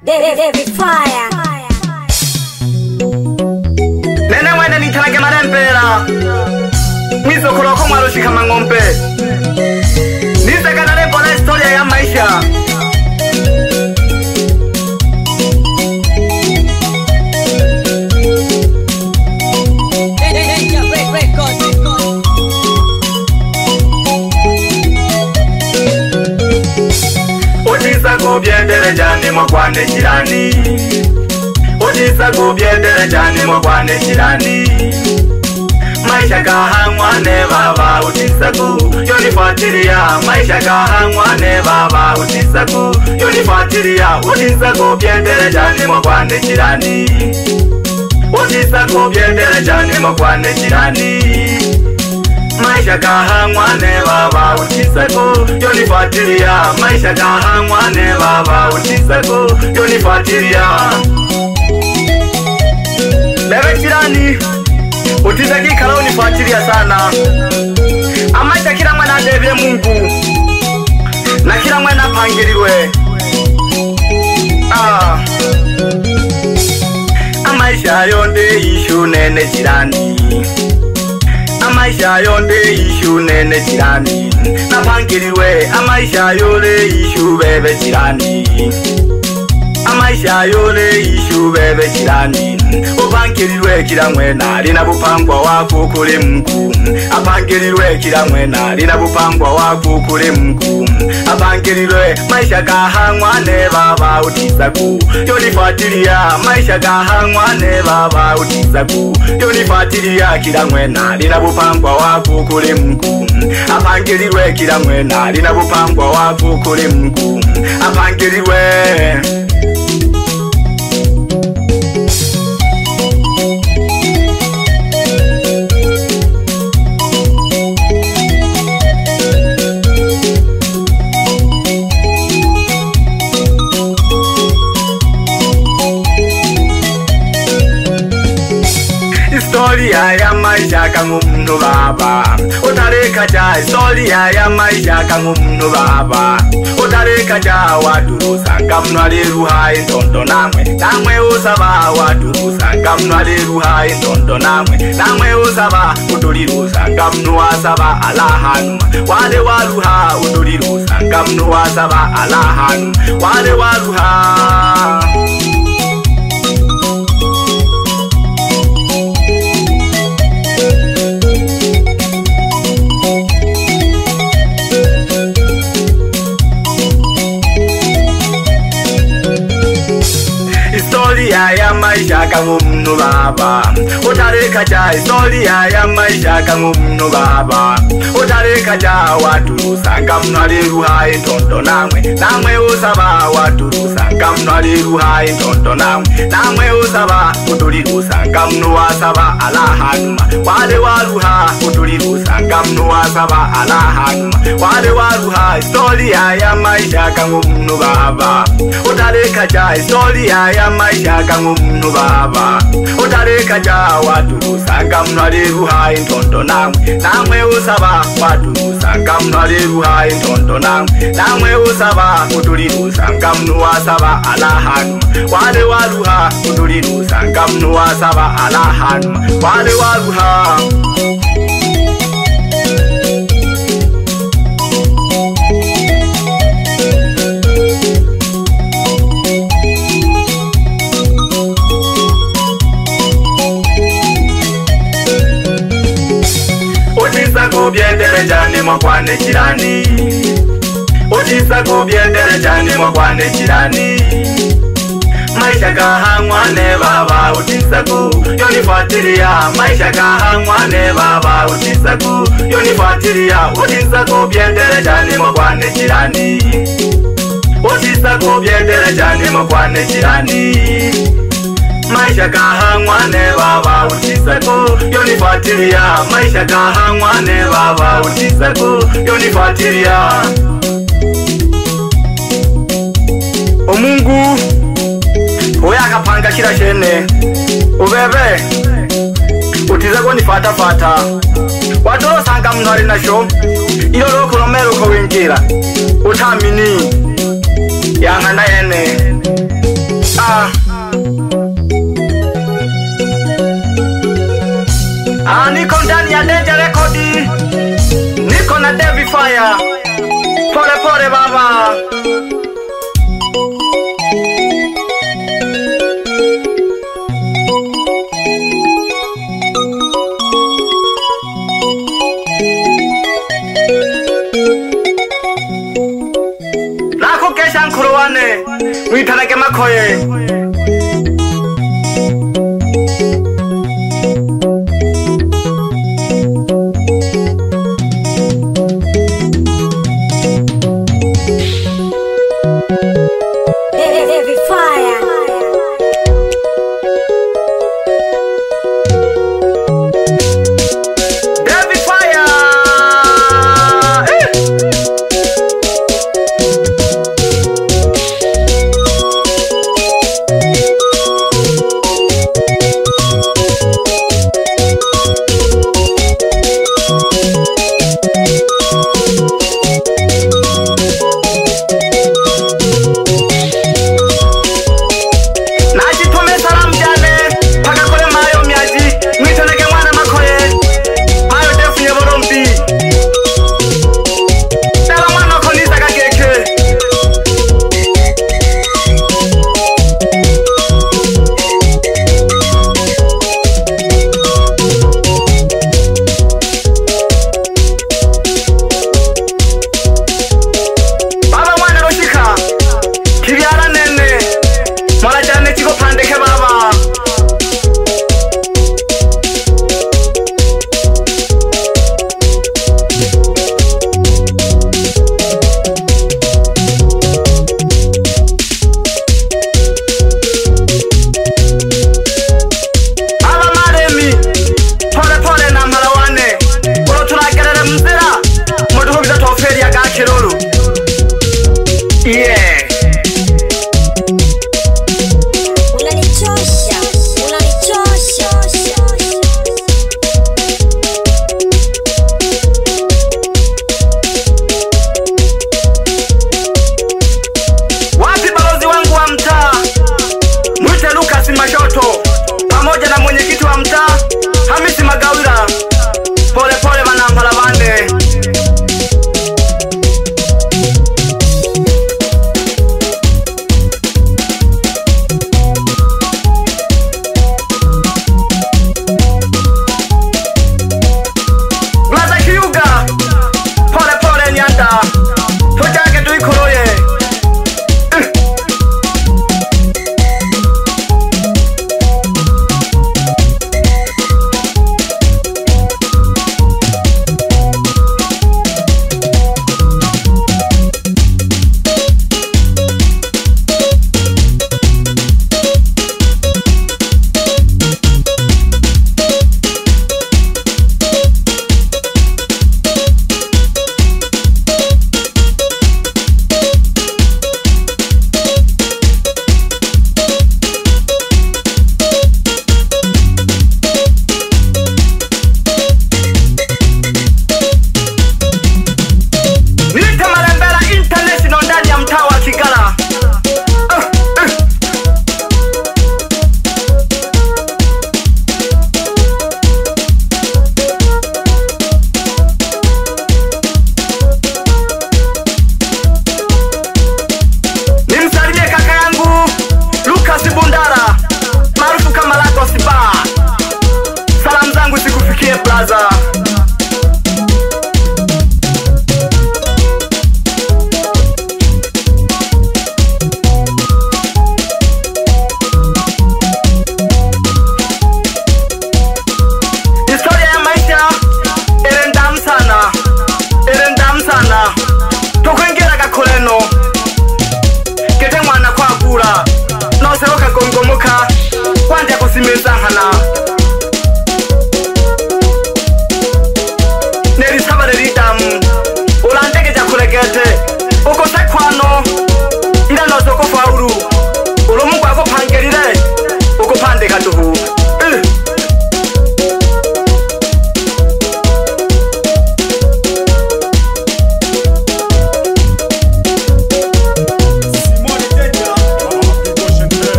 David Fire. Nene wene nitange Malembela. Mizo kuroko mwarushika mangombe. Nizeka na historia ya maisha. Otisa kubyendere jani mokwane jirani. Otisa kubyendere jani mokwane jirani. Maisha kahangwa ne baba otisa ku yonifuatilia. Maisha kahangwa ne baba otisa ku yonifuatilia. Otisa kubyendere jani mokwane jirani. Otisa kubyendere jani mokwane jirani. Maisha kahangwa ne baba otisa ku yonifuatilia. Maisha kahangwa ne baba otisa ku yonifuatilia. Lewe jirani utisa kikala unifuatilia sana. Amaisha kila mwana adebye Mungu na kila mwana pangilirwe. Amaisha yonde ishu nene jirani. Amaisha yonde ishu nene jirani. Napangilirwe amaisha yole ishu bebe jirani. Amaisha yole ishu bebe jirani. Upangilirwe kila mwena lina bupangwa wako kule Mungu. Apangilirwe kila mwena lina bupangwa wako kule Mungu. Apangilirwe maisha kahangwa ne baba otisa ku yonifuatilia. Maisha kahangwa ne baba otisa ku yonifuatilia. Kila mwena lina bupangwa wako kule Mungu. Apangilirwe kila mwena lina bupangwa wako kule Mungu. Apangilirwe. Historia ya maisha kangu mnu baba utareka ja. Historia ya maisha kangu mnu baba utareka ja. Wadurusa ngamnu aliruha intondo namwe. Namwe usaba wadurusa ngamnu aliruha intondo namwe. Namwe usaba uturirusa ngamnu wasaba alahanuma. Wale waruha uturirusa ngamnu wasaba alahanuma. Wale waruha. Historia ya maisha kangu mnu baba utareka ja. Historia ya maisha kangu mnu baba utareka ja. Wadurusa ngamnu aliruha intondo namwe. Namwe usaba wadurusa ngamnu aliruha intondo namwe. Namwe usaba uturirusa ngamnu wasaba alahanuma. Wale waruha uturirusa ngamnu wasaba alahanuma. Wale waruha. Historia ya maisha kangu mnu baba utareka ja. Historia ya maisha kangu mnu baba utareka ja. Wadurusa ngamnu aliruha intondo namwe. Namwe usaba wadurusa ngamnu aliruha intondo namwe. Namwe usaba uturirusa ngamnu wasaba alahanuma. Wale waruha uturirusa ngamnu wasaba alahanuma. Wale waruha. Otisa kubyendere jani mokwane jirani. Otisa kubyendere jani mokwane jirani. Maisha kahangwa ne baba otisa ku yonifuatilia. Maisha kahangwa ne baba otisa ku yonifuatilia. Otisa kubyendere jani mokwane jirani. Otisa kubyendere jani mokwane jirani. Maisha kahangwa ne baba otisa ku yonifuatilia. Maisha kahangwa ne baba otisa ku yonifuatilia. Omungu oya akapanga kila shene ubebe utiza ko nifata fata. Watoro sanga mnu ali nasho ilo loko romero ko wingira utamini yanga na yene Niko ndani ya Danger Record, niko na Devi Fire. Pole pole baba. Nako kesha nkuruwane, witanake makoye.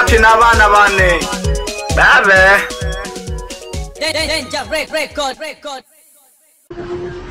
ati n'abana bane babe Danger record.